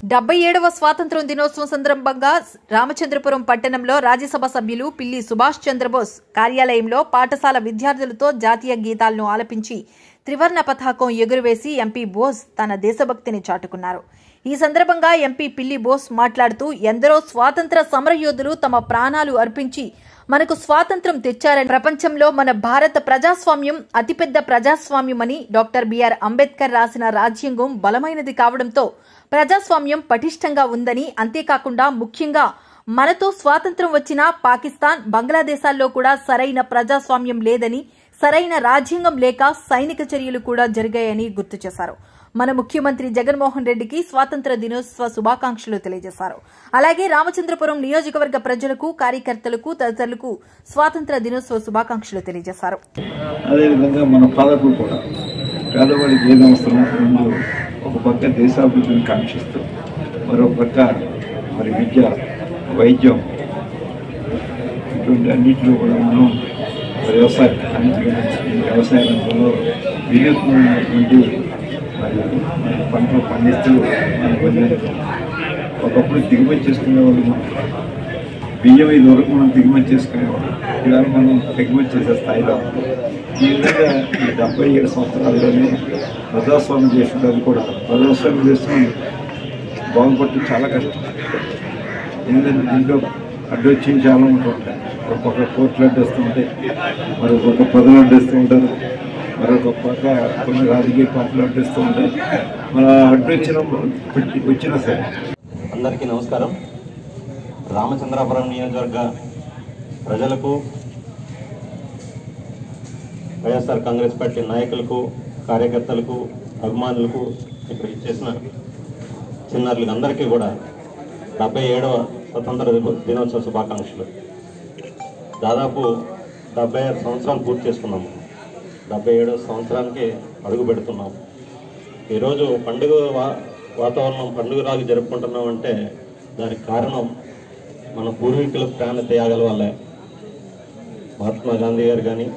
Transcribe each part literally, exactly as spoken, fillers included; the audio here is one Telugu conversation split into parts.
డెబ్బై ఏడవ స్వాతంత్ర్య దినోత్సవం సందర్భంగా రామచంద్రపురం పట్టణంలో రాజ్యసభ సభ్యులు పిల్లి సుభాష్ చంద్రబోస్ కార్యాలయంలో పాఠశాల విద్యార్థులతో జాతీయ గీతాలను ఆలపించి త్రివర్ణ పతాకం ఎగురవేసి ఎంపీ బోస్ తన దేశభక్తిని చాటుకున్నారు. ఈ సందర్భంగా ఎంపీ పిల్లి బోస్ మాట్లాడుతూ ఎందరో స్వాతంత్ర సమరయోధులు తమ ప్రాణాలు అర్పించి మనకు స్వాతంత్ర్యం తెచ్చారని, ప్రపంచంలో మన భారత ప్రజాస్వామ్యం అతిపెద్ద ప్రజాస్వామ్యమని, డాక్టర్ బిఆర్ అంబేద్కర్ రాసిన రాజ్యాంగం బలమైనది కావడంతో ప్రజాస్వామ్యం పటిష్టంగా ఉందని, అంతేకాకుండా ముఖ్యంగా మనతో స్వాతంత్ర్యం వచ్చిన పాకిస్తాన్, బంగ్లాదేశాల్లో కూడా సరైన ప్రజాస్వామ్యం లేదని, సరైన రాజ్యాంగం లేక సైనిక చర్యలు కూడా జరిగాయని గుర్తు చేశారు. మన ముఖ్యమంత్రి జగన్మోహన్ రెడ్డికి స్వాతంత్ర దినోత్సవ శుభాకాంక్షలు తెలియజేశారు. అలాగే రామచంద్రపురం నియోజకవర్గ ప్రజలకు, కార్యకర్తలకు, తదితరులకు స్వాతంత్ర దినోత్సవ శుభాకాంక్షలు తెలియజేశారు. అదేవిధంగా మన పాలకులు కూడా పేదవాడికి ఏది అవసరం, ఒక పక్క దేశాభివృద్ధిని కాంక్షిస్తూ మరో పక్క మరి విద్య, వైద్యం ఇటువంటి అన్నింటిలో కూడా మనం వ్యవసాయం వ్యవసాయ రంగంలో వినూత్నమైనటువంటి మరి పంటలు పండిస్తూ మనకు ఒకప్పుడు దిగుమతి చేసుకునేవాళ్ళు, బియ్యం ఇది వరకు మనం దిగుమతి చేసుకునేవాళ్ళు, ఇవాళ మనం దిగుమతి చేసే స్థాయిలో ఈ విధంగా ఈ డెబ్బై ఏడు సంవత్సరాల్లోనే ప్రజాస్వామ్య దేశంలో కూడా ప్రజాస్వామ్య దేశం బాగుపడటం చాలా కష్టం. ఎందుకంటే దీంట్లో అడ్డొచ్చి చాలా ఉంటుంటాయి. ఒక్కొక్క కోర్టులు అడ్డేస్తూ ఉంటాయి, మరొక ప్రజలు అడ్డేస్తూ ఉంటారు, మరొక పక్క కొన్ని రాజకీయ పార్టీలు అడ్డేస్తూ ఉంటాయి. మన అడ్డొచ్చిన వచ్చినా సరే. అందరికీ నమస్కారం. రామచంద్రాపురం నియోజకవర్గ ప్రజలకు, వైఎస్ఆర్ కాంగ్రెస్ పార్టీ నాయకులకు, కార్యకర్తలకు, అభిమానులకు, ఇక్కడ ఇచ్చేసిన చిన్నారులకు అందరికీ కూడా డెబ్బై ఏడవ స్వతంత్ర దినోత్సవ శుభాకాంక్షలు. దాదాపు డెబ్బై ఆరు సంవత్సరాలు పూర్తి చేసుకున్నాము. డెబ్బై ఏడవ సంవత్సరానికి అడుగు పెడుతున్నాం. ఈరోజు పండుగ వా వాతావరణం పండుగ రాగి జరుపుకుంటున్నామంటే దానికి కారణం మన పూర్వీకుల ప్రాణ త్యాగాల వల్లే. మహాత్మా గాంధీ గారు కానీ,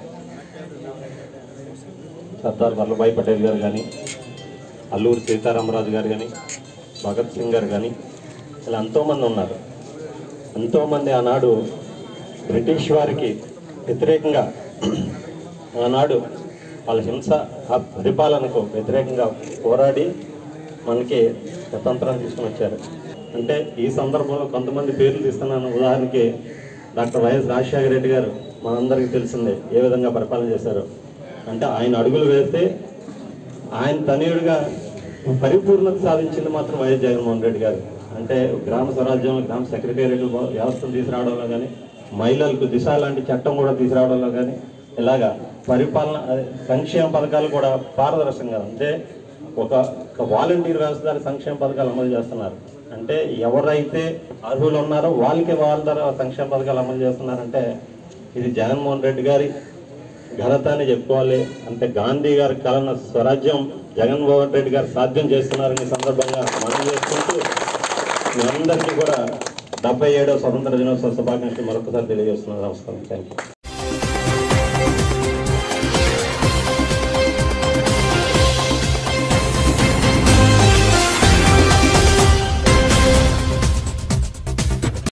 సర్దార్ వల్లభాయ్ పటేల్ గారు కానీ, అల్లూరి సీతారామరాజు గారు కానీ, భగత్ సింగ్ గారు కానీ, ఇలా ఎంతోమంది ఉన్నారు. ఎంతోమంది ఆనాడు బ్రిటిష్ వారికి వ్యతిరేకంగా, ఆనాడు వాళ్ళ హింస ఆ పరిపాలనకు వ్యతిరేకంగా పోరాడి మనకి స్వతంత్రాన్ని తీసుకుని వచ్చారు. అంటే ఈ సందర్భంలో కొంతమంది పేర్లు తీస్తున్నాను. ఉదాహరణకి డాక్టర్ వైఎస్ రాజశేఖర రెడ్డి గారు మనందరికీ తెలిసిందే ఏ విధంగా పరిపాలన చేశారు. అంటే ఆయన అడుగులు వేస్తే ఆయన తనయుడిగా పరిపూర్ణత సాధించింది మాత్రం వైఎస్ జగన్మోహన్ రెడ్డి గారు. అంటే గ్రామ స్వరాజ్యంలో, గ్రామ సెక్రటేరియట్ వ్యవస్థను తీసుకురావడంలో కానీ, మహిళలకు దిశ లాంటి చట్టం కూడా తీసుకురావడంలో కానీ, ఇలాగా పరిపాలన సంక్షేమ పథకాలు కూడా పారదర్శకంగా, అంటే ఒక వాలంటీర్ వ్యవస్థ ద్వారా సంక్షేమ పథకాలు అమలు చేస్తున్నారు. అంటే ఎవరైతే అర్హులు ఉన్నారో వాళ్ళకే వాళ్ళ ద్వారా సంక్షేమ పథకాలు అమలు చేస్తున్నారంటే ఇది జగన్మోహన్ రెడ్డి గారి ఘనత అని చెప్పుకోవాలి. అంటే గాంధీ గారి కలన స్వరాజ్యం జగన్మోహన్ రెడ్డి గారు సాధ్యం చేస్తున్నారని సందర్భంగా మనం చేసుకుంటూ మీ అందరికీ కూడా డెబ్బై ఏడవ స్వతంత్ర దినోత్సవ శుభాకాంక్షలు మరొకసారి తెలియజేస్తున్నాను. నమస్కారం. Thank you.